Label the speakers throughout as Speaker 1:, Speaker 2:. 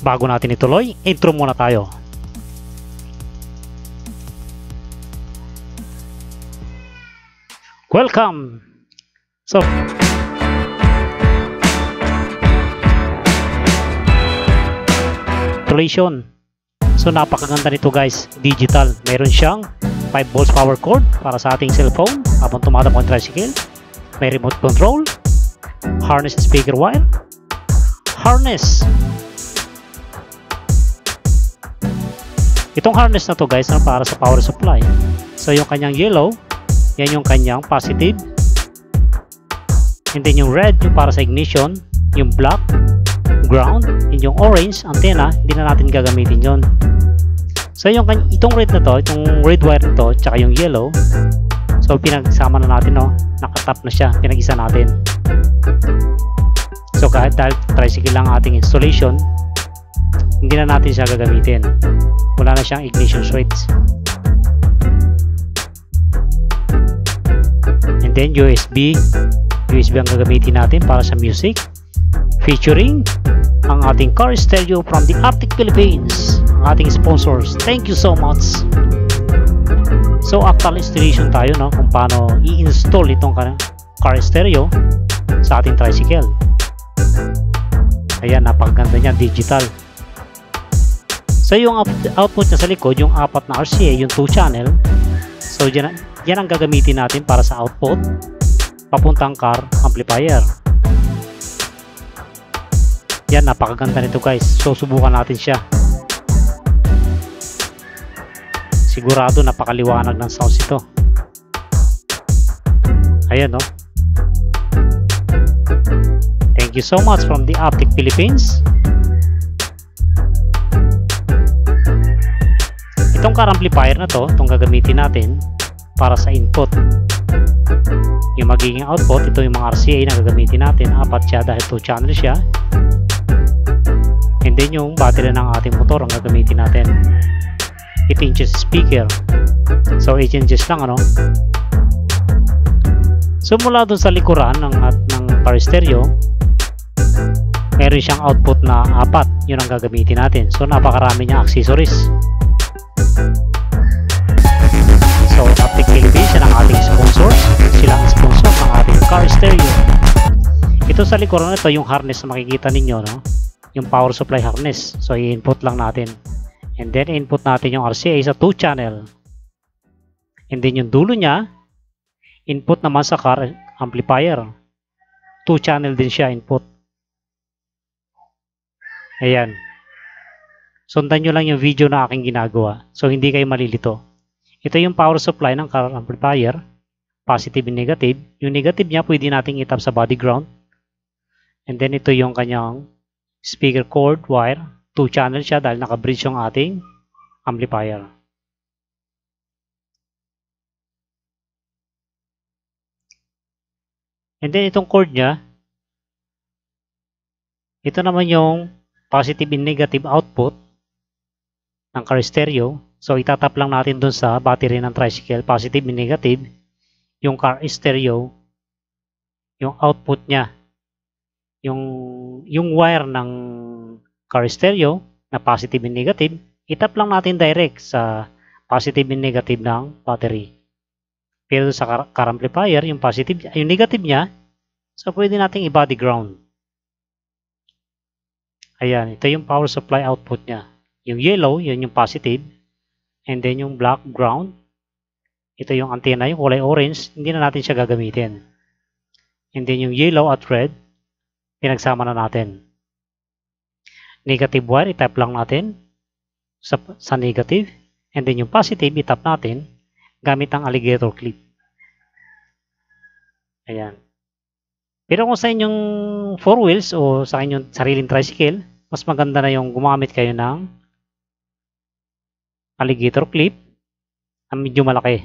Speaker 1: Bago natin ituloy, intro muna tayo. Welcome! So, installation. So napakaganda nito guys, digital. Meron siyang 5 volts power cord para sa ating cellphone habang tumatakbo ang tricycle. May remote control, harness speaker wire, harness. Itong harness na to guys para sa power supply. So yung kanyang yellow, yan yung kanyang positive. And then yung red, yung para sa ignition. Yung black, ground. And yung orange, antenna, hindi na natin gagamitin yon. So yung itong red na to, itong red wire na to, tsaka yung yellow, so pinagsama na natin, no? Nakatap na siya, pinag-isa natin. So kahit dahil tricycle lang ating installation, hindi na natin siya gagamitin. Wala na siyang ignition switch. And then USB ang gagamitin natin para sa music, featuring ang ating car stereo from the Arctic Philippines, ang ating sponsors. Thank you so much. So actual installation tayo, no, kung paano i-install itong car stereo sa ating tricycle. Ayan, napakaganda niya, digital. So yung output niya sa likod, yung 4 na RCA, yung 2 channel. So yan ang gagamitin natin para sa output papuntang car amplifier. Yan, napakaganda nito guys. So subukan natin siya. Sigurado napakaliwanag ng sounds ito. Ayan, no? Thank you so much from the Arctic Philippines. Itong car amplifier na to, itong gagamitin natin para sa input. Yung magiging output, ito yung mga RCA na gagamitin natin. 4 siya dahil 2 channel siya. And then yung battery ng ating motor ang gagamitin natin. 8 inches speaker. So 8 inches lang, ano? So mula dun sa likuran ng car stereo, meron siyang output na 4. Yun ang gagamitin natin. So napakarami niyang accessories. So Arctic Philippines, yan ang ating sponsor. Sila ang sponsor ng ating car stereo. Ito sa likuran na ito, yung harness na makikita ninyo, no? Yung power supply harness. So i-input lang natin. And then input natin yung RCA sa 2 channel. And then yung dulo niya, input naman sa car amplifier. 2 channel din siya input. Ayan. Sundan nyo lang yung video na aking ginagawa. So hindi kayo malilito. Ito yung power supply ng car amplifier. Positive and negative. Yung negative niya pwede nating itap sa body ground. And then ito yung kanyang speaker cord wire. 2 channel siya dahil naka-bridge yung ating amplifier. And then itong cord niya, ito naman yung positive and negative output ng car stereo. So itatap lang natin dun sa battery ng tricycle, positive and negative. Yung car stereo, yung output niya, yung wire ng car stereo na positive and negative, itap lang natin direct sa positive and negative ng battery. Pero sa car amplifier, yung positive, yung negative niya, so pwede nating i-body ground. Ayan, ito yung power supply output niya. Yung yellow, yun yung positive. And then yung black, ground. Ito yung antenna, yung kulay orange, hindi na natin siya gagamitin. And then yung yellow at red, pinagsama na natin. Negative wire, itap lang natin sa negative. And then yung positive, itap natin gamit ang alligator clip. Ayan. Pero kung sa inyong 4 wheels o sa inyong sariling tricycle, mas maganda na yung gumamit kayo ng alligator clip na medyo malaki.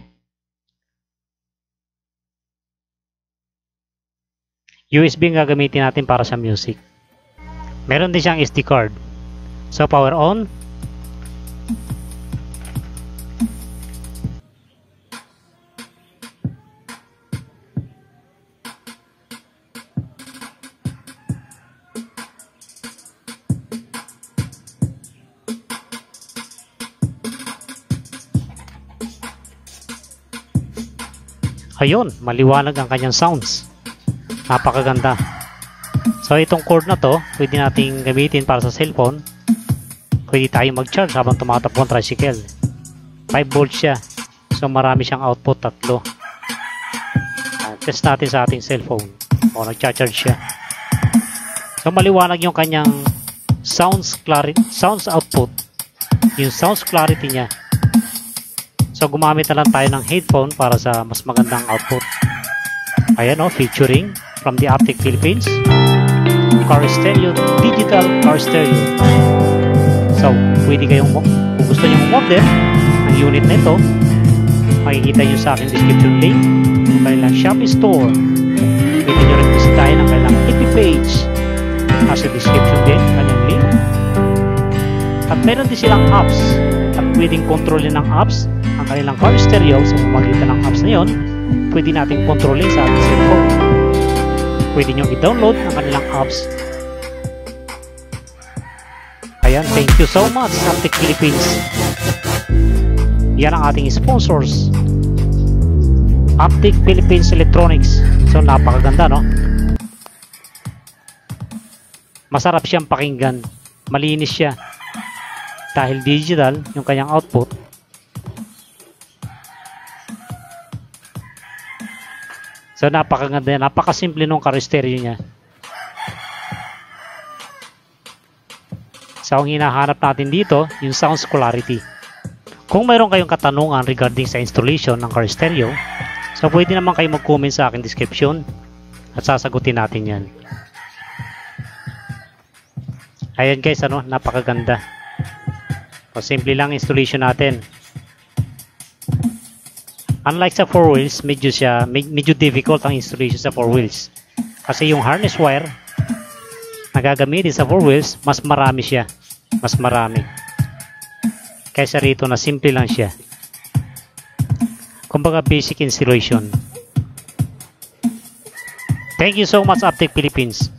Speaker 1: USB ang gagamitin natin para sa music. Meron din siyang SD card. So power on. Ayun, maliwanag ang kanyang sounds. Napakaganda. So itong cord na to, pwede nating gamitin para sa cellphone. Pwede tayong mag-charge habang tumatakbo ang tricycle. 5 volts siya. So marami siyang output, 3. Test natin sa ating cellphone. O, nag-charge siya. So maliwanag yung kanyang sounds output. Yung sounds clarity niya. So gumamit na lang tayo ng headphone para sa mas magandang output. Ayan o, featuring from the Aptic Philippines. Car stereo, digital car stereo. So, pwede kayong, kung gusto nyo mag-order ang unit na ito, makikita nyo sa aking description link ng kanilang Shopee store. Pwede nyo rin bisitahin ang kanilang FB page. Nasa description din, kanyang link. At meron din silang apps. At pwedeng kontrolin ng apps ang kanilang car stereo. Sa pamagitan ng apps na yon, pwede natin kontrolin sa ating cellphone. Pwede nyo i-download ang kanilang apps. Ayan, thank you so much, Aptic Philippines. Yan ang ating sponsors. Aptic Philippines Electronics. So, napakaganda, no? Masarap siyang pakinggan. Malinis siya. Dahil digital, yung kanyang output. So, napakaganda yan. Napakasimple nung car stereo niya. So, ang hinahanap natin dito, yung sounds clarity. Kung mayroon kayong katanungan regarding sa installation ng car stereo, so pwede naman kayo mag-comment sa aking description at sasagutin natin yan. Ayan guys, ano, napakaganda. So, simple lang installation natin. Unlike sa 4 wheels, medyo difficult ang installation sa 4 wheels. Kasi yung harness wire na gagamitin sa 4 wheels, mas marami siya. Mas marami. Kaysa rito na simple lang siya. Kumbaga basic installation. Thank you so much, Aptic Philippines.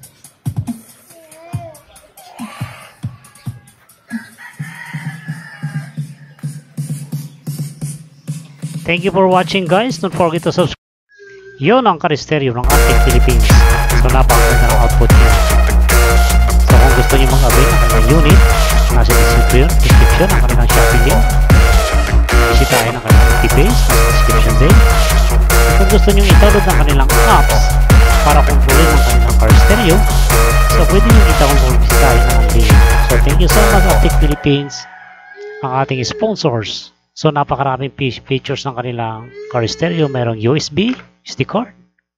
Speaker 1: Thank you for watching guys. Don't forget to subscribe. Yun ang car stereo ng Aptic Philippines. So napakaganda ng output niya. So kung gusto niyo mag-avail ng kanilang unit, nasa description ang kanilang Shopee link. Bisitahin ang kanilang page, nasa description din. At kung gusto niyo i-download ng kanilang apps para kontrolin ang kanilang car stereo, so pwede niyo i-download, bisitahin ang link. So thank you so much, Aptic Philippines, ang ating sponsors. So napakaraming features ng kanilang car stereo. Mayroong USB, SD card,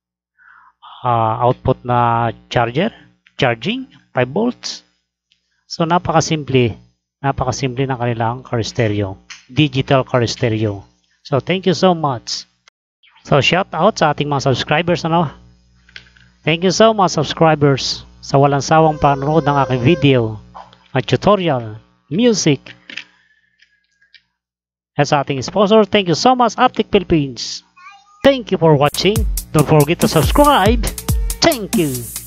Speaker 1: output na charger, charging, 5 volts. So napakasimple ng kanilang car stereo, digital car stereo. So thank you so much. So shout out sa ating mga subscribers, ano? Thank you so much subscribers sa walang sawang panonood ng aking video, tutorial, music. At sa ating sponsor, thank you so much, Aptic Philippines. Thank you for watching. Don't forget to subscribe. Thank you.